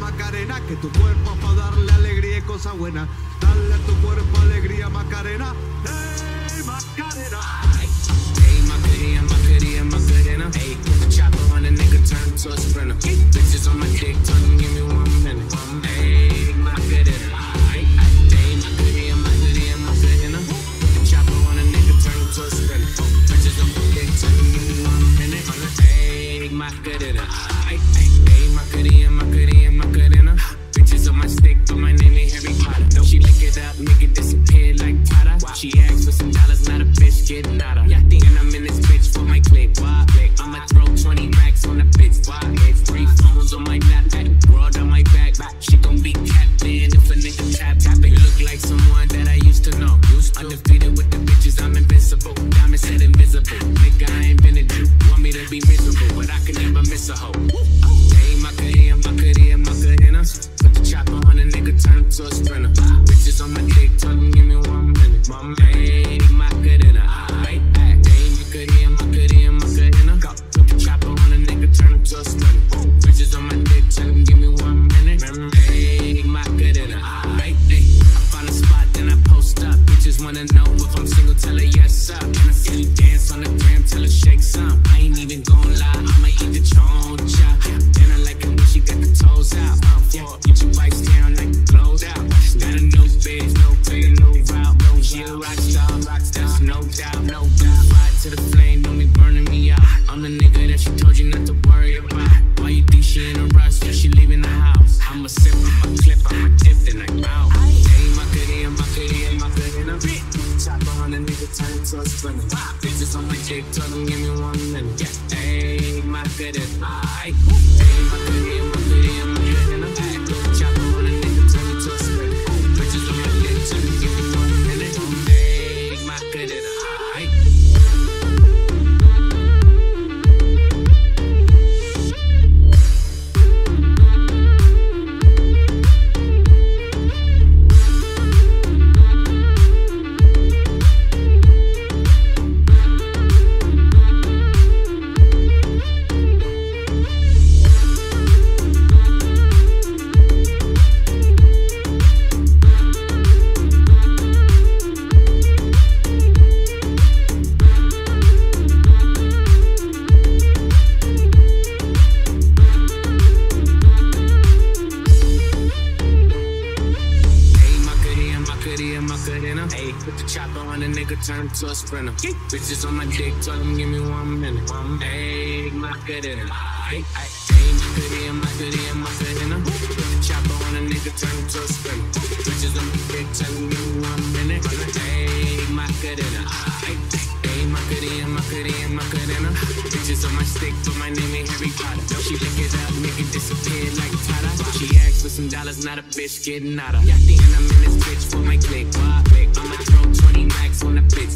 Macarena, que tu cuerpo pa' darle alegría y cosa buena. Dale a tu cuerpo alegría, Macarena. Hey, Macarena. Ayy Macarena, Macarena, Macarena. Ayy, put the chopper on a nigga, turn to a sprinter. Bitches on my dick, tell them give me 1 minute. Ayy Macarena. Ayy Macarena, Macarena, Macarena. Put the chopper on a nigga, turn to a sprinter. Bitches on my dick, tell them give me 1 minute. Ayy Macarena. Ayy Macarena, Macarena, Macarena. Bitches on my stick, but my name ain't Harry Potter. She lick it up, make it disappear like Prada. She asked for some dollars, not a bitch getting nada. And I'm in this bitch for my click. I'ma throw 20 racks on a bitch. 3 phones on my lap, world on my back. She gon' be captain if a nigga tap it. Look like someone that I used to know. Undefeated with the bitches, I'm invincible. Diamond said invisible. Nigga, I ain't been a Jew. Want me to be miserable, but I can never miss a hoe. Hey, Macarena, Macarena, Macarena. Put the chopper on a nigga, turn to a sprinter. Bitches on my dick, tell them give me 1 minute. Hey, Macarena. Hey, Macarena, Macarena, Macarena. Put the chopper on a nigga, turn to a sprinter. Bitches on my dick, tell them give me 1 minute. Hey, Macarena. Hey, I find a spot, then I post up. Bitches wanna know if I'm single, tell her yes up. And I see you dance on the gram, tell her shake some. I ain't even gon' lie, I'ma eat the choncha. And I like it when she got the toes out. Get your pipes down like the clothes out. Got a new biz, no pay, no route. No, she a rock star, that's no doubt, no doubt. Ride to the flame, don't be burning me out. I'm the nigga that she told you not to worry about. Why you think she in a rush, yeah, she leaving the house? I'ma sip, I'ma clip, I'ma dip, then I'm out. Hey, Macarena, Macarena, Macarena. Chopper on a nigga, turn to a sprinter. Bitches on my dick, tell them give me 1 minute. Hey, Macarena. Hey, Macarena, Macarena, Macarena. Chopper on a nigga, turn me to a sprinter. Bitches on my dick, tell them give me 1 minute. Hey, Macarena. Turn to a sprinter. Bitches on my dick, tell them give me 1 minute. Ayy Macarena. Ayy Macarena, Macarena, Macarena. Put the chopper on a nigga, turn to a sprinter. Bitches on my dick, tell them give me 1 minute. Ayy Macarena. Ayy Macarena, Macarena, Macarena. Bitches on my stick, but my name ain't Harry Potter. She lick it up, make it disappear like Tyga. She asked for some dollars, not a bitch getting nada. And I'm in this bitch for my click. I'ma throw 20 racks on a bitch.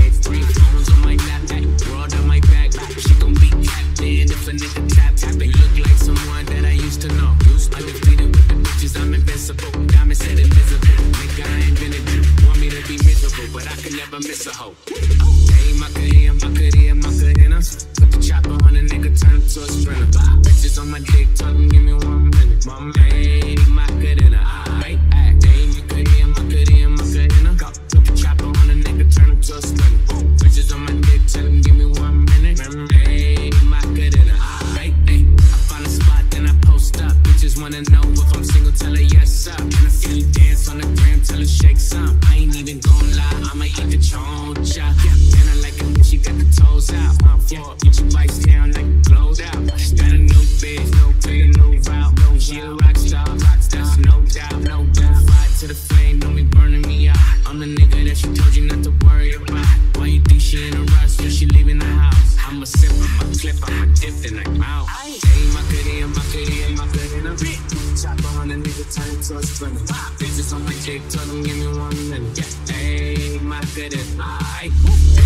3 phones on my lap, world on my back. She gon' be captain if a nigga tap it. Look like someone that I used to know. Undefeated with the bitches, I'm invincible. Diamond said invisible. Nigga, I ain't been a Jew. Want me to be miserable, but I can never miss a hoe. Hey, Macarena, Macarena, Macarena. Put the chopper on a nigga, turn to a sprinter. Bitches on my dick, tell them give me 1 minute. Hey, Macarena. Hey, Macarena, Macarena, Macarena. Put the chopper on a nigga, turn to a sprinter. Bitches on my dick, tell them give me 1 minute. Hey, Macarena. Hey, I find a spot, then I post up. Bitches wanna know if I'm single, tell her yes up. And I see you dance on the gram, tell her shake some. I ain't even gon' lie, I'ma eat the choncha. And I like it when she got the toes out. Get your bikes down like glowed out. Got a new biz, no pay, no route. No, she a rock star, that's no doubt, no doubt. Ride to the flame, don't be burning me out. I'm the nigga that she told you not to worry about. Why you think she in a rush, yeah, she leaving the house? I'ma sip, I'ma clip, I'ma dip, then I'm out. Hey, Macarena, Macarena, Macarena. Chopper on a nigga, turn to a sprinter. Bitches on my dick, tell them give me 1 minute. Hey, Macarena.